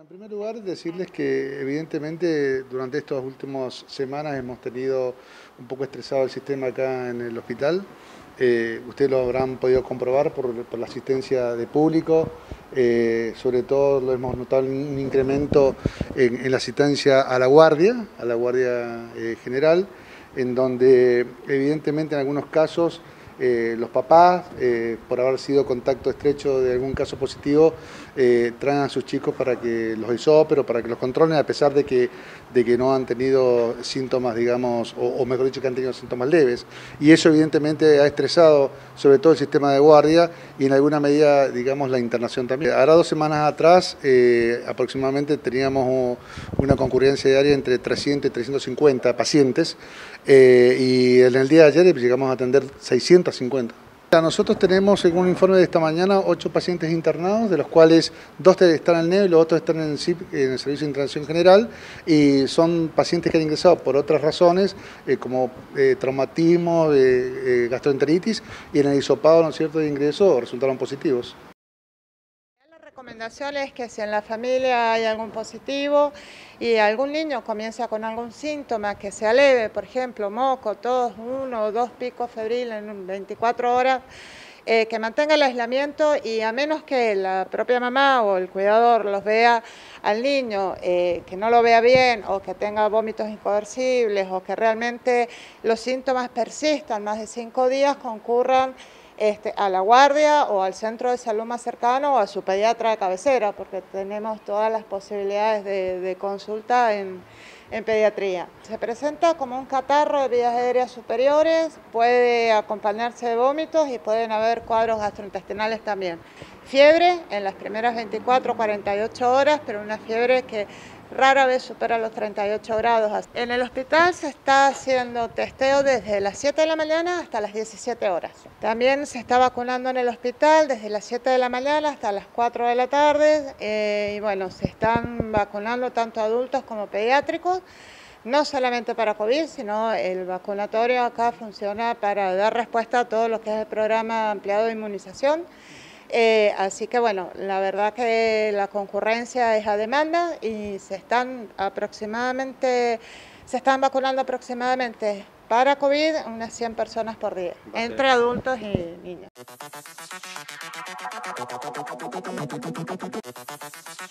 primer lugar, decirles que evidentemente durante estas últimas semanas hemos tenido un poco estresado el sistema acá en el hospital. Ustedes lo habrán podido comprobar por la asistencia de público. Sobre todo lo hemos notado un incremento en la asistencia a la guardia general, en donde evidentemente en algunos casos los papás, por haber sido contacto estrecho de algún caso positivo, traen a sus chicos para que los hisopen o para que los controlen, a pesar de que no han tenido síntomas, digamos, o mejor dicho, que han tenido síntomas leves. Y eso evidentemente ha estresado sobre todo el sistema de guardia y en alguna medida, digamos, la internación también. Ahora 2 semanas atrás, aproximadamente teníamos una concurrencia diaria entre 300 y 350 pacientes, y en el día de ayer llegamos a atender 650. Nosotros tenemos, según un informe de esta mañana, 8 pacientes internados, de los cuales 2 están en el NEO y los otros están en el SIP, en el Servicio de Internación General, y son pacientes que han ingresado por otras razones, como traumatismo, gastroenteritis, y en el hisopado, ¿no es cierto?, de ingreso resultaron positivos. La recomendación es que si en la familia hay algún positivo y algún niño comienza con algún síntoma que sea leve, por ejemplo, moco, tos, 1 o 2 picos febriles en 24 horas, que mantenga el aislamiento y a menos que la propia mamá o el cuidador los vea al niño, que no lo vea bien o que tenga vómitos incoercibles o que realmente los síntomas persistan más de 5 días, concurran a la guardia o al centro de salud más cercano o a su pediatra de cabecera, porque tenemos todas las posibilidades de consulta en pediatría. Se presenta como un catarro de vías aéreas superiores, puede acompañarse de vómitos y pueden haber cuadros gastrointestinales también. Fiebre en las primeras 24 o 48 horas, pero una fiebre que rara vez supera los 38 grados. En el hospital se está haciendo testeo desde las 7 de la mañana hasta las 17 horas. También se está vacunando en el hospital desde las 7 de la mañana hasta las 4 de la tarde. Y bueno, se están vacunando tanto adultos como pediátricos, no solamente para COVID, sino el vacunatorio acá funciona para dar respuesta a todo lo que es el programa ampliado de inmunización. Así que bueno, la verdad que la concurrencia es a demanda y se están vacunando aproximadamente para COVID unas 100 personas por día, entre adultos y niños.